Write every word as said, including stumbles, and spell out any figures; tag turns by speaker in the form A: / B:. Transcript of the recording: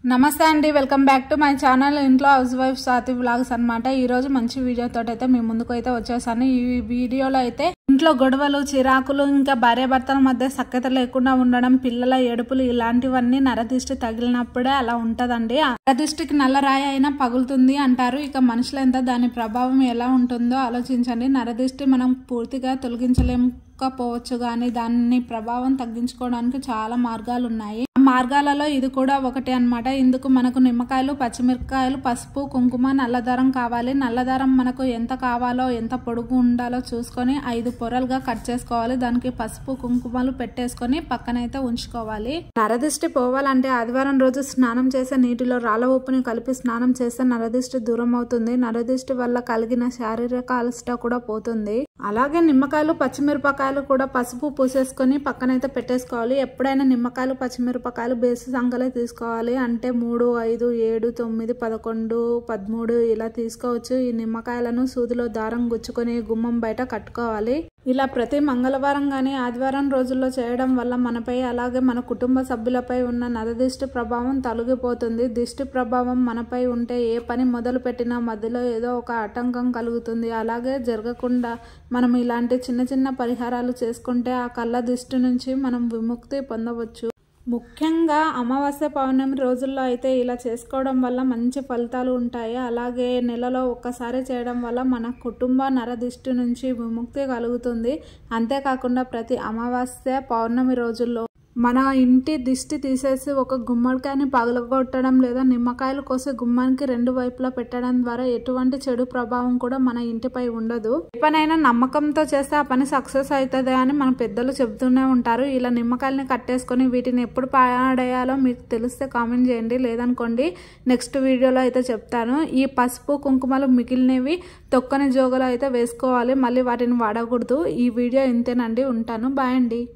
A: నమస్తే అండి, welcome back to my channel ఇంట్లో హౌస్ వైఫ్ స్వాతి వ్లాగ్స్ అన్నమాట। ఈ రోజు మంచి వీడియోతో అయితే మీ ముందుకు అయితే వచ్చేసాను। ఈ వీడియోలో అయితే ఇంట్లో గొడవలు, చిరాకులు, ఇంకా భార్యాభర్తల మధ్య సఖ్యత లేకుండా ఉండడం, పిల్లల ఏడుపులు ఇలాంటివన్నీ నరదిష్టి తగిలినప్పుడే అలా ఉంటదండి। నరదిష్టికి నల్లరాయి అయినా పగులుతుంది అంటారు। ఇక మనుషులు ఎంత దాని ప్రభావం ఎలా ఉంటుందో ఆలోచించండి। నరదిష్టి మనం పూర్తిగా తొలగించలేము పోవచ్చు కానీ దాని ప్రభావం తగ్గించుకోవడానికి చాలా మార్గాలు ఉన్నాయి। ఆ మార్గాలలో ఇది కూడా ఒకటి అన్నమాట। ఇందుకు మనకు నిమ్మకాయలు, పచ్చిమిరపకాయలు, పసుపు, కుంకుమ, నల్లదారం కావాలి। నల్లదారం మనకు ఎంత కావాలో, ఎంత పొడుగు ఉండాలో చూసుకొని ఐదు పొరలుగా కట్ చేసుకోవాలి। దానికి పసుపు, కుంకుమలు పెట్టేసుకొని పక్కనైతే ఉంచుకోవాలి। నరదిష్టి పోవాలంటే ఆదివారం రోజు స్నానం చేసే నీటిలో రాళ్ళ ఉప్పుని కలిపి స్నానం చేస్తే నరదిష్టి దూరం అవుతుంది। నరదిష్టి వల్ల కలిగిన శారీరక అలసట కూడా పోతుంది। అలాగే నిమ్మకాయలు, పచ్చిమిరపకాయలు కూడా పసుపు పూసేసుకొని పక్కనైతే పెట్టేసుకోవాలి। ఎప్పుడైనా నిమ్మకాయలు, పచ్చిమిరపకాయలు బేసి సంఖ్యలో తీసుకోవాలి। అంటే మూడు, ఐదు, ఏడు, తొమ్మిది, పదకొండు, పదమూడు ఇలా తీసుకోవచ్చు। ఈ నిమ్మకాయలను సూదిలో దారం గుచ్చుకొని గుమ్మం బయట కట్టుకోవాలి। ఇలా ప్రతి మంగళవారం గానీ ఆదివారం రోజుల్లో చేయడం వల్ల మనపై అలాగే మన కుటుంబ సభ్యులపై ఉన్న నరదిష్టి ప్రభావం తొలగిపోతుంది। దిష్టి ప్రభావం మనపై ఉంటే ఏ పని మొదలు పెట్టినా మధ్యలో ఏదో ఒక ఆటంకం కలుగుతుంది। అలాగే జరగకుండా మనం ఇలాంటి చిన్న చిన్న పరిహారాలు చేసుకుంటే ఆ కళ్ళ దిష్టి నుంచి మనం విముక్తి పొందవచ్చు। ముఖ్యంగా అమావాస్య, పౌర్ణమి రోజుల్లో అయితే ఇలా చేసుకోవడం వల్ల మంచి ఫలితాలు ఉంటాయి। అలాగే నెలలో ఒక్కసారి చేయడం వల్ల మన కుటుంబ నరదిష్టి నుంచి విముక్తి కలుగుతుంది। అంతేకాకుండా ప్రతి అమావాస్య, పౌర్ణమి రోజుల్లో మన ఇంటి దిష్టి తీసేసి ఒక గుమ్మడికాయని పగలగొట్టడం లేదా నిమ్మకాయలు కోసి గుమ్మానికి రెండు వైపులా పెట్టడం ద్వారా ఎటువంటి చెడు ప్రభావం కూడా మన ఇంటిపై ఉండదు। ఏ పనైనా నమ్మకంతో చేస్తే ఆ పని సక్సెస్ అవుతుంది అని మన పెద్దలు చెబుతూనే ఉంటారు। ఇలా నిమ్మకాయలని కట్టేసుకొని వీటిని ఎప్పుడు పాడేయాలో మీకు తెలిస్తే కామెంట్ చేయండి, లేదనుకోండి నెక్స్ట్ వీడియోలో అయితే చెప్తాను। ఈ పసుపు, కుంకుమలు మిగిలినవి తొక్కని జోగులో అయితే వేసుకోవాలి, మళ్ళీ వాటిని వాడకూడదు। ఈ వీడియో ఇంతేనండి, ఉంటాను, బాయ్ అండి।